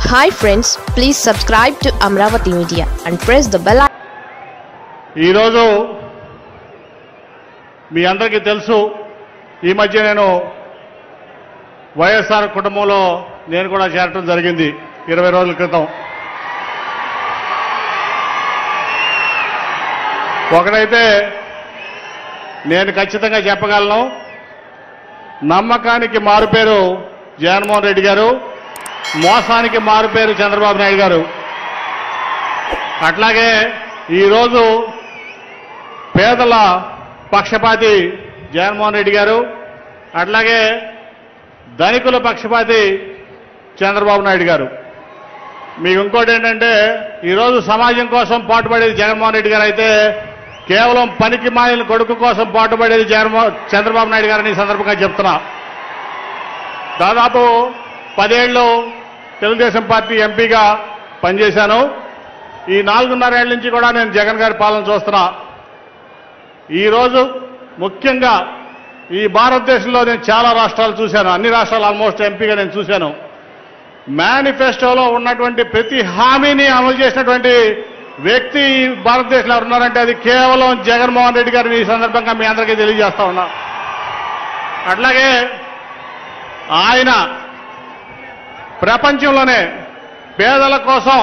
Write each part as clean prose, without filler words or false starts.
Hi friends, please subscribe to Amravati Media and press the bell icon. ఈ రోజు మీ అందరికీ తెలుసు ఈ మధ్య నేను వైఎస్ఆర్ కుటుంబంలో నేను కూడా చేరటం జరిగింది 20 రోజుల క్రితం. ఒకటైతే నేను ఖచ్చితంగా చెప్పగలను, నమ్మకానికి మారుపేరు జగన్మోహన్ రెడ్డి గారు, మోసానికి మారుపేరు చంద్రబాబు నాయుడు గారు. అట్లాగే ఈరోజు పేదల పక్షపాతి జగన్మోహన్ రెడ్డి గారు, అట్లాగే ధనికుల పక్షపాతి చంద్రబాబు నాయుడు గారు. మీకు ఇంకోటి ఏంటంటే, ఈరోజు సమాజం కోసం పాటుపడేది జగన్మోహన్ రెడ్డి గారు అయితే, కేవలం పనికి మాలిన కొడుకు కోసం పాటుపడేది చంద్రబాబు నాయుడు గారని ఈ సందర్భంగా చెప్తున్నా. దాదాపు 10 ఏళ్ళు తెలుగుదేశం పార్టీ ఎంపీగా పనిచేశాను. ఈ 4.5 ఏళ్ల నుంచి కూడా నేను జగన్ గారి పాలన చూస్తున్నా. ఈరోజు ముఖ్యంగా ఈ భారతదేశంలో నేను చాలా రాష్ట్రాలు చూశాను, అన్ని రాష్ట్రాలు ఆల్మోస్ట్ ఎంపీగా నేను చూశాను. మేనిఫెస్టోలో ఉన్నటువంటి ప్రతి హామీని అమలు చేసినటువంటి వ్యక్తి ఈ భారతదేశంలో ఎవరున్నారంటే అది కేవలం జగన్మోహన్ రెడ్డి గారిని ఈ సందర్భంగా మీ అందరికీ తెలియజేస్తా ఉన్నా. అట్లాగే ఆయన ప్రపంచంలోనే పేదల కోసం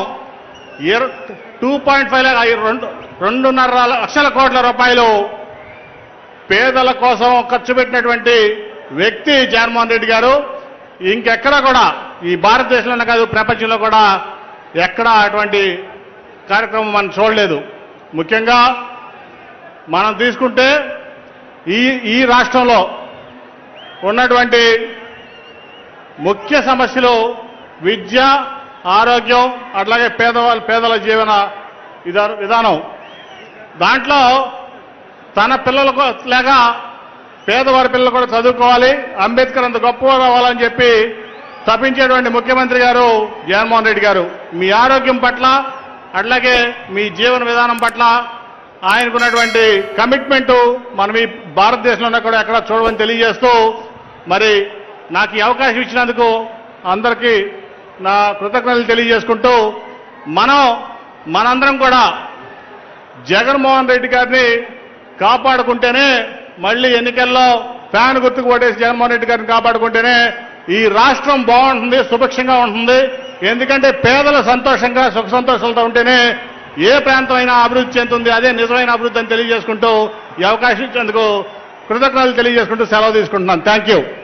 2.5 లక్షల కోట్ల రూపాయలు పేదల కోసం ఖర్చు పెట్టినటువంటి వ్యక్తి జగన్మోహన్ రెడ్డి గారు. ఇంకెక్కడా కూడా ఈ భారతదేశంలోనే కాదు, ప్రపంచంలో కూడా ఎక్కడా అటువంటి కార్యక్రమం మనం చూడలేదు. ముఖ్యంగా మనం తీసుకుంటే ఈ రాష్ట్రంలో ఉన్నటువంటి ముఖ్య సమస్యలు విద్య, ఆరోగ్యం, అట్లాగే పేదల జీవన విధానం. దాంట్లో తన పిల్లలకు లేక పేదవారి పిల్లలు కూడా చదువుకోవాలి, అంబేద్కర్ అంత గొప్పగా రావాలని చెప్పి తప్పించేటువంటి ముఖ్యమంత్రి గారు జగన్మోహన్ రెడ్డి గారు. మీ ఆరోగ్యం పట్ల, అట్లాగే మీ జీవన విధానం పట్ల ఆయనకున్నటువంటి కమిట్మెంటు మనం ఈ భారతదేశంలో కూడా ఎక్కడ చూడమని తెలియజేస్తూ, మరి నాకు ఈ అవకాశం ఇచ్చినందుకు అందరికీ నా కృతజ్ఞతలు తెలియజేసుకుంటూ, మనందరం కూడా జగన్మోహన్ రెడ్డి గారిని కాపాడుకుంటేనే, మళ్ళీ ఎన్నికల్లో ఫ్యాన్ గుర్తుకు ఓటేసి జగన్మోహన్ రెడ్డి గారిని కాపాడుకుంటేనే ఈ రాష్ట్రం బాగుంటుంది, సుభిక్షంగా ఉంటుంది. ఎందుకంటే పేదలు సంతోషంగా సుఖ సంతోషాలతో ఉంటేనే ఏ ప్రాంతం అయినా అభివృద్ధి చెందుతుంది. అదే నిజమైన అభివృద్ధి అని తెలియజేసుకుంటూ, ఈ అవకాశం ఇచ్చేందుకు కృతజ్ఞతలు తెలియజేసుకుంటూ సెలవు తీసుకుంటున్నాను. Thank you.